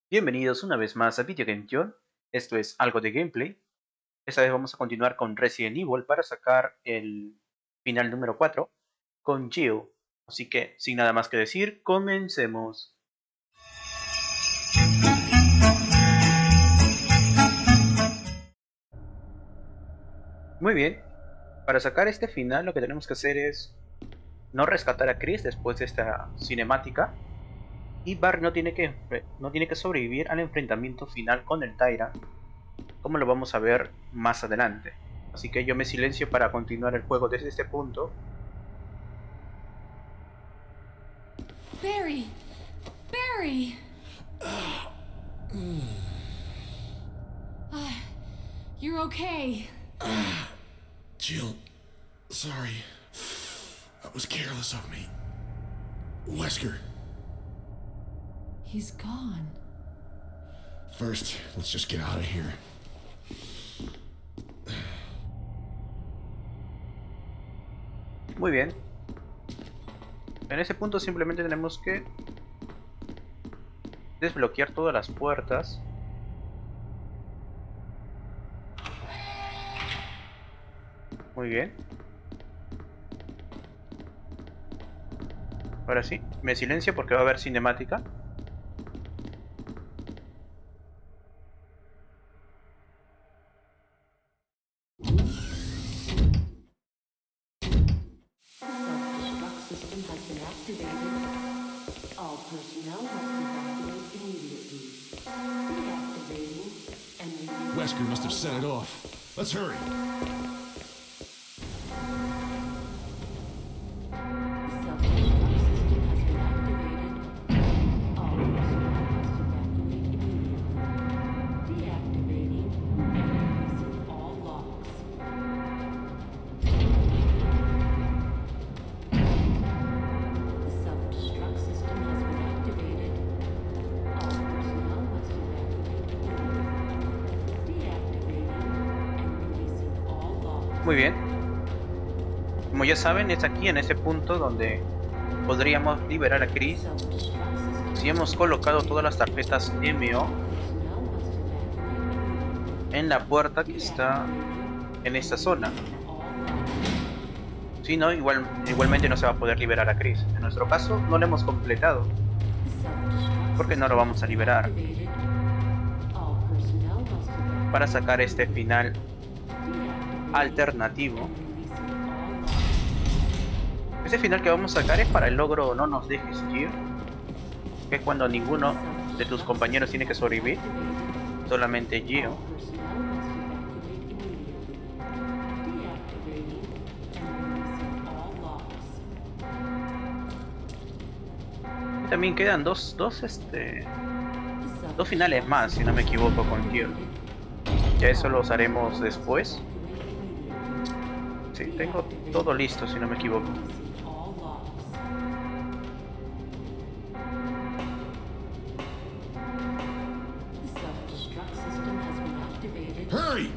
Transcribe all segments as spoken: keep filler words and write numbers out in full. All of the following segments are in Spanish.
Bienvenidos una vez más a Video Game John. Esto es algo de gameplay. Esta vez vamos a continuar con Resident Evil para sacar el final número cuatro con Jill. Así que, sin nada más que decir, comencemos. Muy bien, para sacar este final lo que tenemos que hacer es no rescatar a Chris después de esta cinemática. Y Barry no tiene que, no tiene que sobrevivir al enfrentamiento final con el Tyrant, como lo vamos a ver más adelante. Así que yo me silencio para continuar el juego desde este punto. Barry! Barry! uh, you're okay. Jill, sorry. That was careless of me. Wesker. He's gone. First, let's just get out of here. Muy bien. En ese punto simplemente tenemos que desbloquear todas las puertas. Muy bien. Ahora sí, me silencio porque va a haber cinemática. Wesker must have set it off. Let's hurry. Muy bien. Como ya saben, es aquí en este punto donde podríamos liberar a Chris si hemos colocado todas las tarjetas M O en la puerta que está en esta zona. Si no, igual, igualmente no se va a poder liberar a Chris. En nuestro caso no lo hemos completado, porque no lo vamos a liberar para sacar este final alternativo. Este final que vamos a sacar es para el logro No nos dejes ir, que es cuando ninguno de tus compañeros tiene que sobrevivir, solamente Gio. Y también quedan dos, dos, este, dos finales más, si no me equivoco, con Gio. Ya eso los haremos después. Sí, tengo todo listo, si no me equivoco. Hurry!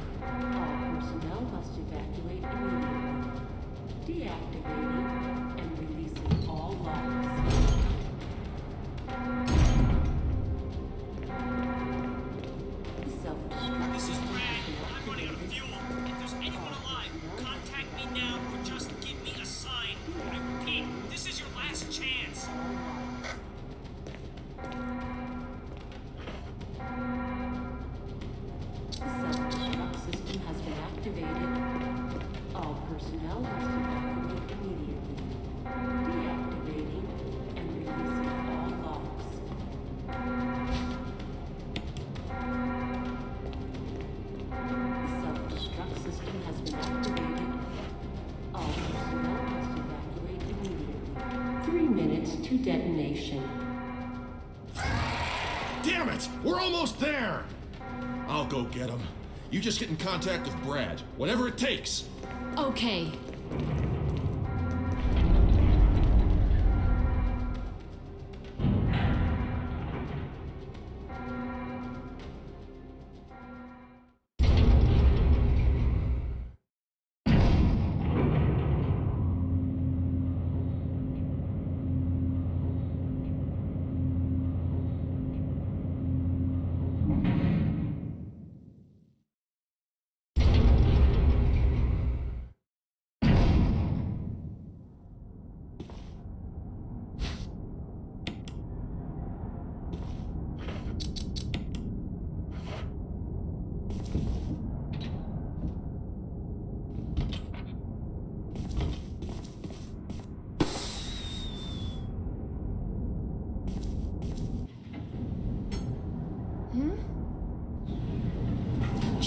To detonation. Damn it! We're almost there! I'll go get him. You just get in contact with Brad. Whatever it takes. Okay.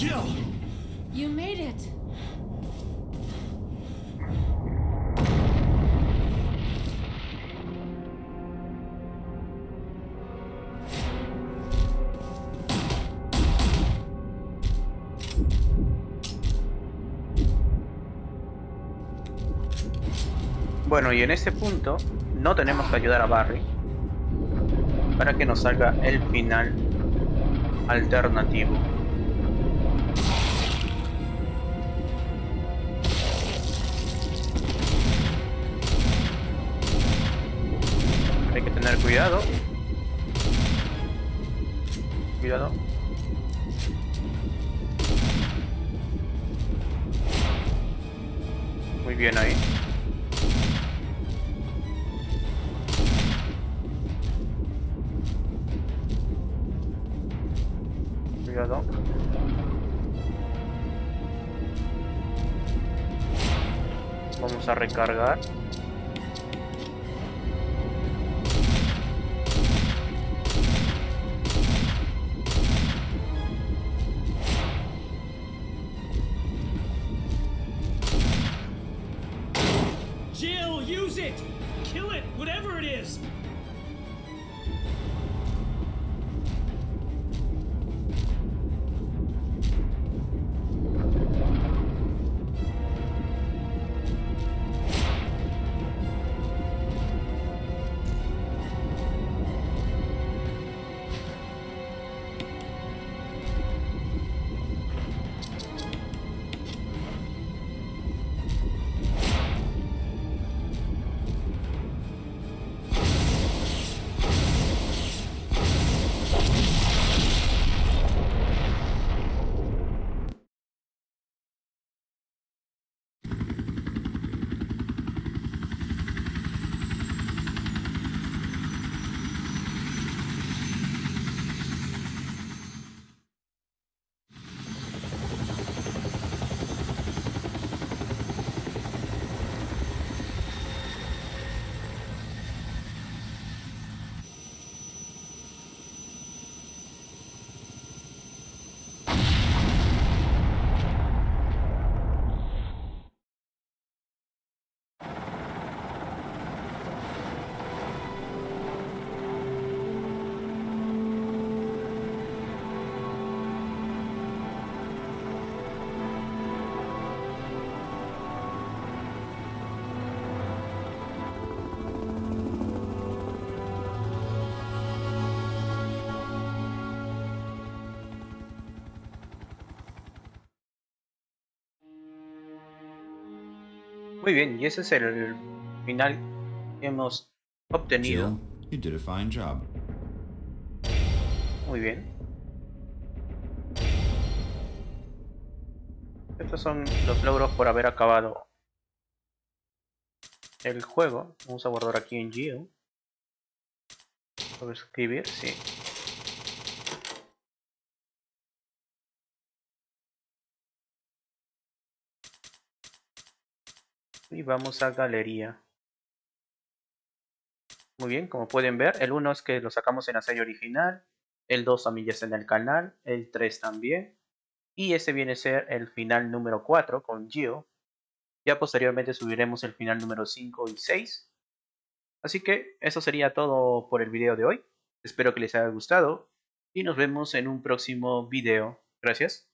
Jill! You made it. Bueno, y en este punto no tenemos que ayudar a Barry para que nos salga el final alternativo. Hay que tener cuidado. Cuidado. Muy bien ahí. Cuidado. Vamos a recargar. Jill, use it! Kill it, whatever it is! Muy bien, y ese es el final que hemos obtenido. Jill, you did a fine job. Muy bien. Estos son los logros por haber acabado el juego. Vamos a guardar aquí en Jill. Voy a escribir, sí. Y vamos a galería. Muy bien, como pueden ver, el uno es que lo sacamos en la serie original, el dos también ya está en el canal, el tres también, y ese viene a ser el final número cuatro con Jill. Ya posteriormente subiremos el final número cinco y seis. Así que eso sería todo por el video de hoy. Espero que les haya gustado y nos vemos en un próximo video. Gracias.